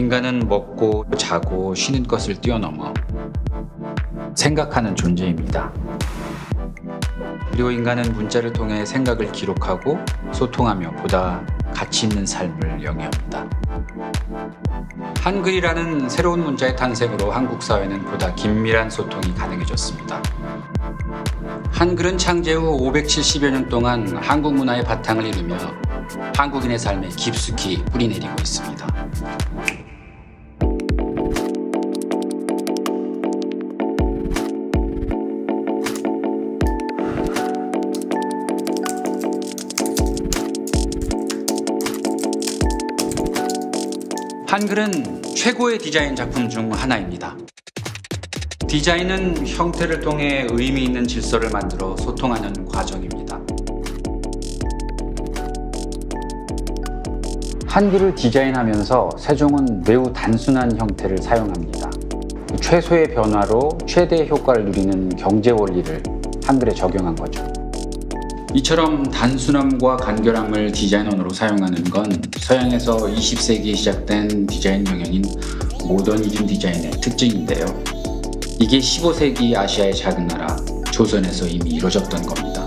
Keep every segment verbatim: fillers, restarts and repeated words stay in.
인간은 먹고 자고 쉬는 것을 뛰어넘어 생각하는 존재입니다. 그리고 인간은 문자를 통해 생각을 기록하고 소통하며 보다 가치 있는 삶을 영위합니다. 한글이라는 새로운 문자의 탄생으로 한국 사회는 보다 긴밀한 소통이 가능해졌습니다. 한글은 창제 후 오백칠십여 년 동안 한국 문화의 바탕을 이루며 한국인의 삶에 깊숙이 뿌리내리고 있습니다. 한글은 최고의 디자인 작품 중 하나입니다. 디자인은 형태를 통해 의미 있는 질서를 만들어 소통하는 과정입니다. 한글을 디자인하면서 세종은 매우 단순한 형태를 사용합니다. 최소의 변화로 최대의 효과를 누리는 경제 원리를 한글에 적용한 거죠. 이처럼 단순함과 간결함을 디자인 언어로 사용하는 건 서양에서 이십 세기에 시작된 디자인 영역인 모더니즘 디자인의 특징인데요. 이게 십오 세기 아시아의 작은 나라 조선에서 이미 이루어졌던 겁니다.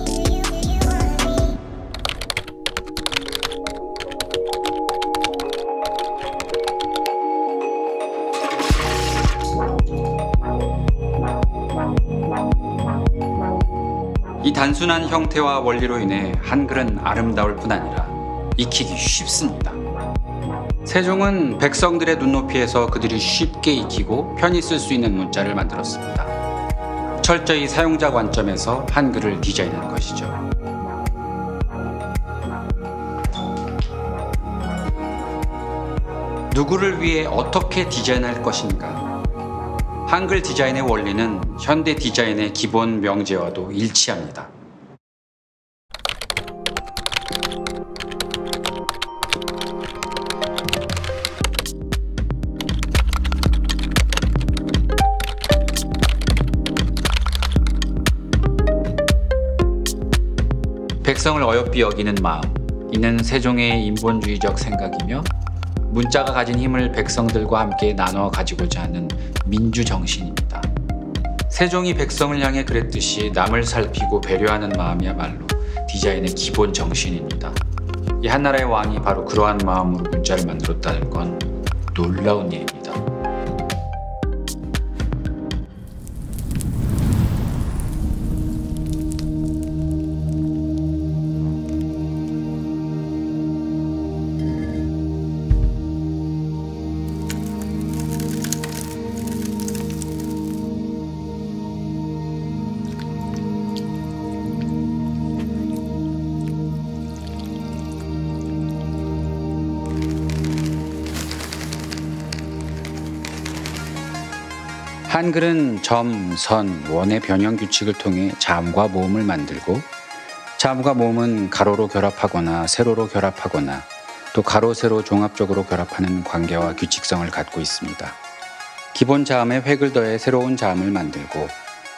이 단순한 형태와 원리로 인해 한글은 아름다울 뿐 아니라 익히기 쉽습니다. 세종은 백성들의 눈높이에서 그들이 쉽게 익히고 편히 쓸 수 있는 문자를 만들었습니다. 철저히 사용자 관점에서 한글을 디자인한 것이죠. 누구를 위해 어떻게 디자인할 것인가? 한글 디자인의 원리는 현대 디자인의 기본 명제와도 일치합니다. 백성을 어여삐 여기는 마음, 이는 세종의 인본주의적 생각이며 문자가 가진 힘을 백성들과 함께 나눠 가지고자 하는 민주정신입니다. 세종이 백성을 향해 그랬듯이 남을 살피고 배려하는 마음이야말로 디자인의 기본 정신입니다. 이 한나라의 왕이 바로 그러한 마음으로 문자를 만들었다는 건 놀라운 일입니다. 한글은 점, 선, 원의 변형 규칙을 통해 자음과 모음을 만들고 자음과 모음은 가로로 결합하거나 세로로 결합하거나 또 가로, 세로 종합적으로 결합하는 관계와 규칙성을 갖고 있습니다. 기본 자음에 획을 더해 새로운 자음을 만들고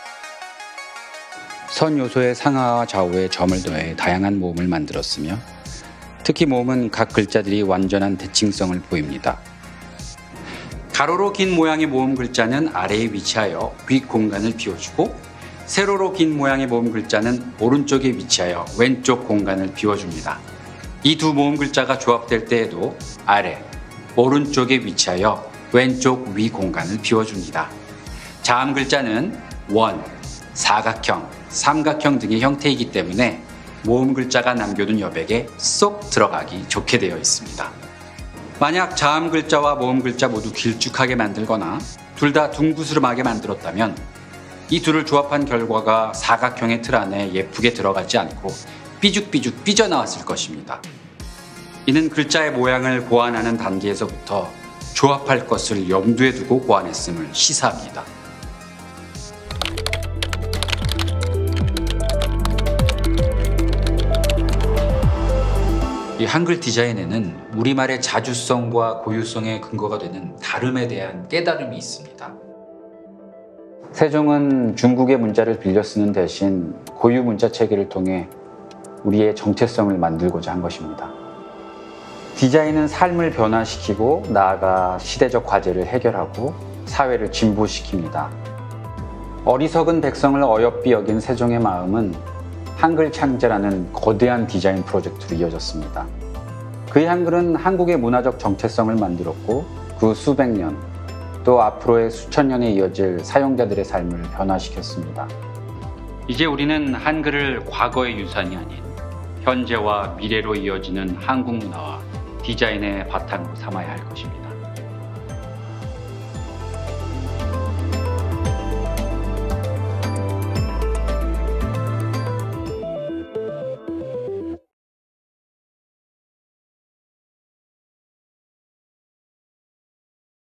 선 요소의 상하와 좌우에 점을 더해 다양한 모음을 만들었으며 특히 모음은 각 글자들이 완전한 대칭성을 보입니다. 가로로 긴 모양의 모음 글자는 아래에 위치하여 윗 공간을 비워주고 세로로 긴 모양의 모음 글자는 오른쪽에 위치하여 왼쪽 공간을 비워줍니다. 이 두 모음 글자가 조합될 때에도 아래, 오른쪽에 위치하여 왼쪽 위 공간을 비워줍니다. 자음 글자는 원, 사각형, 삼각형 등의 형태이기 때문에 모음 글자가 남겨둔 여백에 쏙 들어가기 좋게 되어 있습니다. 만약 자음 글자와 모음 글자 모두 길쭉하게 만들거나 둘 다 둥그스름하게 만들었다면 이 둘을 조합한 결과가 사각형의 틀 안에 예쁘게 들어가지 않고 삐죽삐죽 삐져나왔을 것입니다. 이는 글자의 모양을 고안하는 단계에서부터 조합할 것을 염두에 두고 고안했음을 시사합니다. 이 한글 디자인에는 우리말의 자주성과 고유성의 근거가 되는 다름에 대한 깨달음이 있습니다. 세종은 중국의 문자를 빌려 쓰는 대신 고유 문자 체계를 통해 우리의 정체성을 만들고자 한 것입니다. 디자인은 삶을 변화시키고 나아가 시대적 과제를 해결하고 사회를 진보시킵니다. 어리석은 백성을 어여삐 여긴 세종의 마음은 한글 창제라는 거대한 디자인 프로젝트로 이어졌습니다. 그의 한글은 한국의 문화적 정체성을 만들었고 그 수백 년, 또 앞으로의 수천 년에 이어질 사용자들의 삶을 변화시켰습니다. 이제 우리는 한글을 과거의 유산이 아닌 현재와 미래로 이어지는 한국 문화와 디자인의 바탕으로 삼아야 할 것입니다.